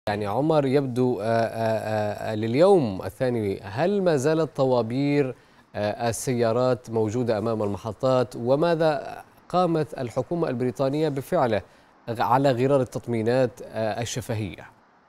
يعني عمر، يبدو لليوم الثاني، هل ما زالت طوابير السيارات موجودة أمام المحطات؟ وماذا قامت الحكومة البريطانية بفعله على غرار التطمينات الشفهية؟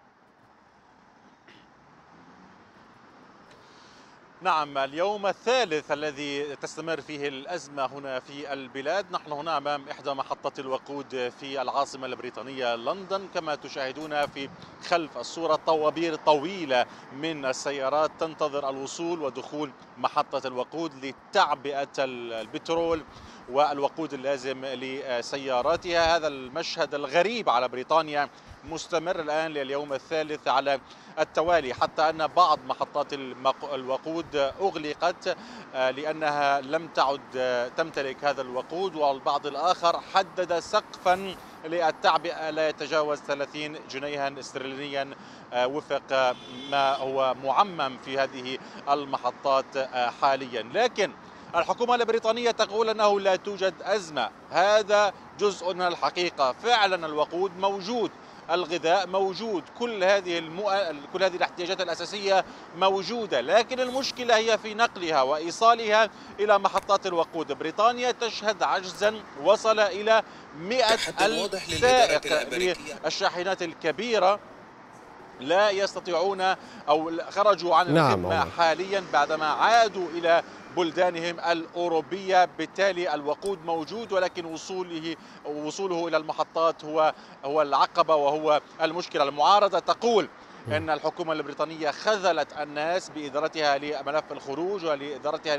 نعم، اليوم الثالث الذي تستمر فيه الأزمة هنا في البلاد. نحن هنا أمام إحدى محطات الوقود في العاصمة البريطانية لندن. كما تشاهدون في خلف الصورة طوابير طويلة من السيارات تنتظر الوصول ودخول محطة الوقود لتعبئة البترول والوقود اللازم لسياراتها. هذا المشهد الغريب على بريطانيا مستمر الآن لليوم الثالث على التوالي، حتى أن بعض محطات الوقود أغلقت لأنها لم تعد تمتلك هذا الوقود، والبعض الآخر حدد سقفا للتعبئة لا يتجاوز 30 جنيها استرلينيا وفق ما هو معمم في هذه المحطات حاليا. لكن الحكومة البريطانية تقول أنه لا توجد أزمة. هذا جزء من الحقيقة، فعلا الوقود موجود، الغذاء موجود، كل هذه الاحتياجات الأساسية موجودة، لكن المشكلة هي في نقلها وإيصالها إلى محطات الوقود. بريطانيا تشهد عجزا وصل إلى 100,000 سائق للشاحنات الكبيرة لا يستطيعون أو خرجوا عن الخدمة حاليا بعدما عادوا إلى بلدانهم الأوروبية. بالتالي الوقود موجود، ولكن وصوله إلى المحطات هو العقبة وهو المشكلة. المعارضة تقول أن الحكومة البريطانية خذلت الناس بإدارتها لملف الخروج ولإدارتها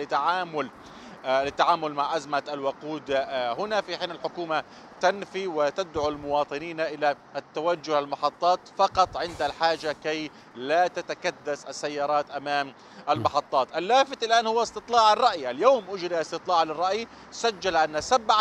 للتعامل مع أزمة الوقود هنا، في حين الحكومة تنفي وتدعو المواطنين إلى التوجه المحطات فقط عند الحاجة كي لا تتكدس السيارات أمام المحطات. اللافت الآن هو استطلاع الرأي. اليوم أجري استطلاع للرأي سجل أن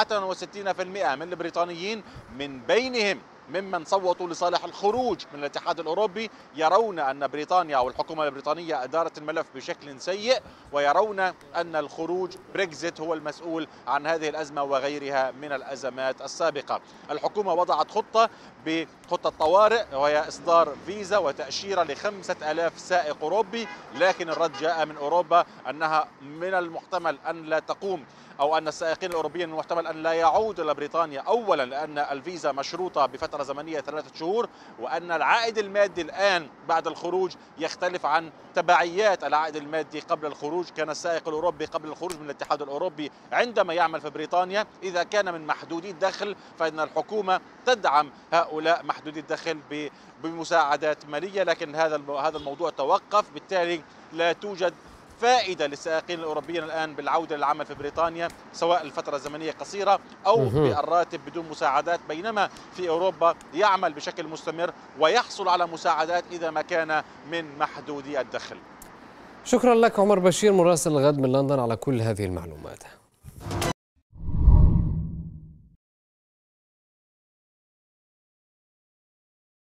67% من البريطانيين من بينهم ممن صوتوا لصالح الخروج من الاتحاد الأوروبي يرون أن بريطانيا أو الحكومة البريطانية أدارت الملف بشكل سيء، ويرون أن الخروج بريكزيت هو المسؤول عن هذه الأزمة وغيرها من الأزمات السابقة. الحكومة وضعت خطة طوارئ، وهي إصدار فيزا وتأشيرة ل5,000 سائق أوروبي، لكن الرد جاء من أوروبا أنها من المحتمل أن لا تقوم، أو أن السائقين الأوروبيين من المحتمل أن لا يعودوا إلى بريطانيا، أولا لأن الفيزا مشروطة بفترة زمنية 3 شهور، وأن العائد المادي الآن بعد الخروج يختلف عن تبعيات العائد المادي قبل الخروج. كان السائق الأوروبي قبل الخروج من الاتحاد الأوروبي عندما يعمل في بريطانيا إذا كان من محدودي الدخل فإن الحكومة تدعم هؤلاء محدودي الدخل بمساعدات مالية، لكن هذا الموضوع توقف. بالتالي لا توجد فائدة للسائقين الأوروبيين الآن بالعودة للعمل في بريطانيا، سواء الفترة الزمنية قصيرة أو بالراتب بدون مساعدات، بينما في أوروبا يعمل بشكل مستمر ويحصل على مساعدات إذا ما كان من محدودي الدخل. شكرا لك عمر بشير، مراسل الغد من لندن، على كل هذه المعلومات.